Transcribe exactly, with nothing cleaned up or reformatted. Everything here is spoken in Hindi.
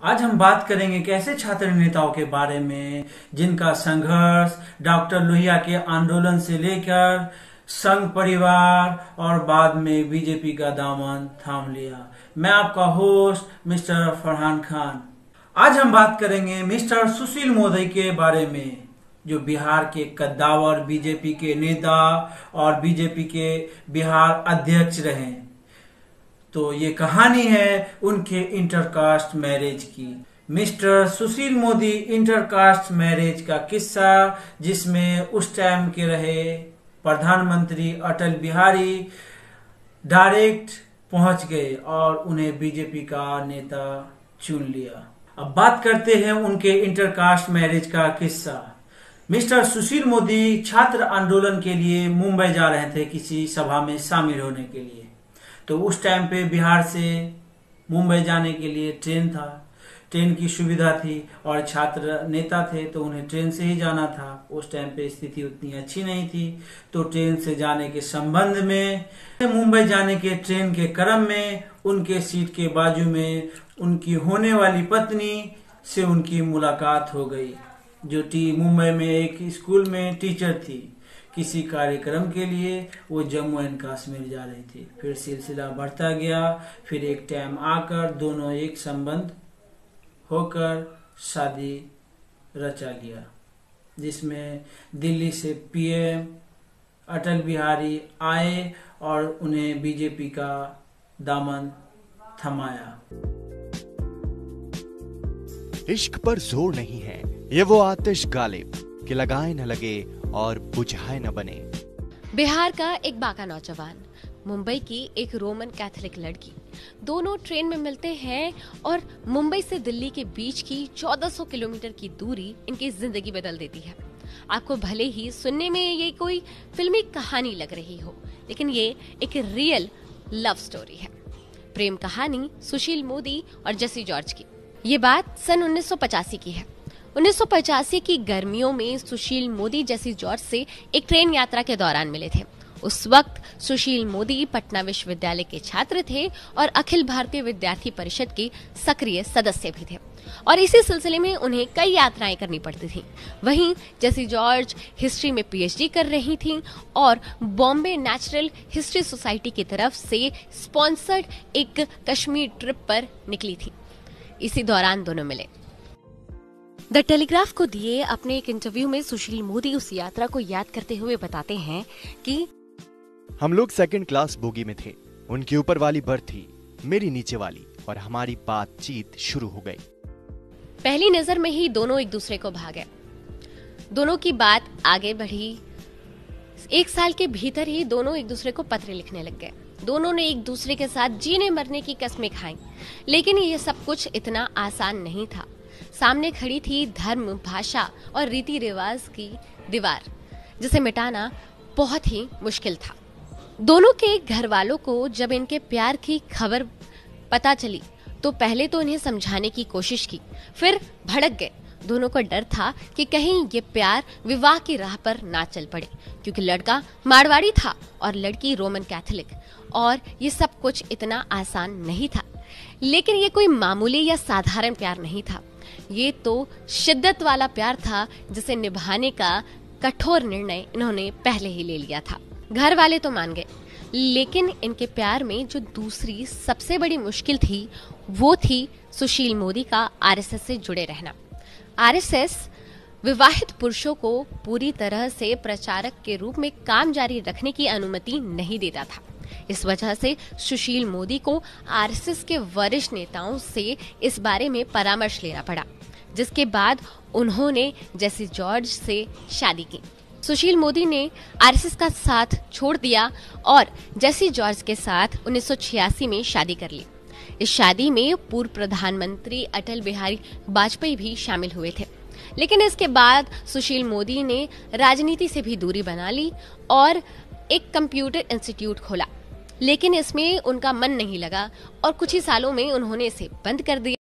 आज हम बात करेंगे एक ऐसे छात्र नेताओं के बारे में जिनका संघर्ष डॉक्टर लोहिया के आंदोलन से लेकर संघ परिवार और बाद में बीजेपी का दामन थाम लिया। मैं आपका होस्ट मिस्टर फरहान खान। आज हम बात करेंगे मिस्टर सुशील मोदी के बारे में, जो बिहार के कद्दावर बीजेपी के नेता और बीजेपी के बिहार अध्यक्ष रहे। तो ये कहानी है उनके इंटरकास्ट मैरिज की। Mister Sushil Modi intercaste marriage का किस्सा, जिसमें उस टाइम के रहे प्रधानमंत्री अटल बिहारी डायरेक्ट पहुंच गए और उन्हें बीजेपी का नेता चुन लिया। अब बात करते हैं उनके इंटरकास्ट मैरिज का किस्सा। मिस्टर सुशील मोदी छात्र आंदोलन के लिए मुंबई जा रहे थे किसी सभा में शामिल होने के लिए। तो उस टाइम पे बिहार से मुंबई जाने के लिए ट्रेन था, ट्रेन की सुविधा थी और छात्र नेता थे तो उन्हें ट्रेन से ही जाना था। उस टाइम पे स्थिति उतनी अच्छी नहीं थी, तो ट्रेन से जाने के संबंध में मुंबई जाने के ट्रेन के क्रम में उनके सीट के बाजू में उनकी होने वाली पत्नी से उनकी मुलाकात हो गई, जो टी मुंबई में एक स्कूल में टीचर थी। किसी कार्यक्रम के लिए वो जम्मू एंड कश्मीर जा रही थी। फिर सिलसिला बढ़ता गया, फिर एक टाइम आकर दोनों एक संबंध होकर शादी रचा लिया, जिसमें दिल्ली से पीएम अटल बिहारी आए और उन्हें बीजेपी का दामन थमाया। इश्क पर जोर नहीं है, ये वो आतिश गालिब कि लगाए न लगे और बुझाए न बने। बिहार का एक बाका नौजवान, मुंबई की एक रोमन कैथोलिक लड़की, दोनों ट्रेन में मिलते हैं और मुंबई से दिल्ली के बीच की चौदह सौ किलोमीटर की दूरी इनकी जिंदगी बदल देती है। आपको भले ही सुनने में ये कोई फिल्मी कहानी लग रही हो, लेकिन ये एक रियल लव स्टोरी है। प्रेम कहानी सुशील मोदी और जेसी जॉर्ज की। ये बात सन उन्नीस सौ पचासी की है। उन्नीस सौ पचासी की गर्मियों में सुशील मोदी जेसी जॉर्ज से एक ट्रेन यात्रा के दौरान मिले थे। उस वक्त सुशील मोदी पटना विश्वविद्यालय के छात्र थे और अखिल भारतीय विद्यार्थी परिषद के सक्रिय सदस्य भी थे, और इसी सिलसिले में उन्हें कई यात्राएं करनी पड़ती थी। वहीं जेसी जॉर्ज हिस्ट्री में पीएचडी कर रही थीं और बॉम्बे नेचुरल हिस्ट्री सोसाइटी की तरफ से स्पॉन्सर्ड एक कश्मीर ट्रिप पर निकली थी। इसी दौरान दोनों मिले। द टेलीग्राफ को दिए अपने एक इंटरव्यू में सुशील मोदी उस यात्रा को याद करते हुए बताते हैं कि हम लोग सेकंड क्लास बोगी में थे, उनकी ऊपर वाली बर्थ थी, मेरी नीचे वाली, और हमारी बातचीत शुरू हो गई। पहली नजर में ही दोनों एक दूसरे को भा गए। दोनों की बात आगे बढ़ी। एक साल के भीतर ही दोनों एक दूसरे को पत्र लिखने लग गए। दोनों ने एक दूसरे के साथ जीने मरने की कस्में खाई, लेकिन ये सब कुछ इतना आसान नहीं था। सामने खड़ी थी धर्म, भाषा और रीति रिवाज की दीवार, जिसे मिटाना बहुत ही मुश्किल था। दोनों के घर वालों को जब इनके प्यार की खबर पता चली तो पहले तो इन्हें समझाने की कोशिश की, फिर भड़क गए। दोनों को डर था कि कहीं ये प्यार विवाह की राह पर ना चल पड़े, क्योंकि लड़का मारवाड़ी था और लड़की रोमन कैथोलिक, और ये सब कुछ इतना आसान नहीं था। लेकिन ये कोई मामूली या साधारण प्यार नहीं था, ये तो शिद्दत वाला प्यार था, जिसे निभाने का कठोर निर्णय इन्होंने पहले ही ले लिया था। घर वाले तो मान गए, लेकिन इनके प्यार में जो दूसरी सबसे बड़ी मुश्किल थी वो थी सुशील मोदी का आरएसएस से जुड़े रहना। आरएसएस विवाहित पुरुषों को पूरी तरह से प्रचारक के रूप में काम जारी रखने की अनुमति नहीं देता था। इस वजह से सुशील मोदी को आरएसएस के वरिष्ठ नेताओं से इस बारे में परामर्श लेना पड़ा, जिसके बाद उन्होंने जेसी जॉर्ज से शादी की। सुशील मोदी ने आरएसएस का साथ छोड़ दिया और जेसी जॉर्ज के साथ उन्नीस सौ छियासी में शादी कर ली। इस शादी में पूर्व प्रधानमंत्री अटल बिहारी वाजपेयी भी शामिल हुए थे। लेकिन इसके बाद सुशील मोदी ने राजनीति से भी दूरी बना ली और एक कंप्यूटर इंस्टीट्यूट खोला, लेकिन इसमें उनका मन नहीं लगा और कुछ ही सालों में उन्होंने इसे बंद कर दिया।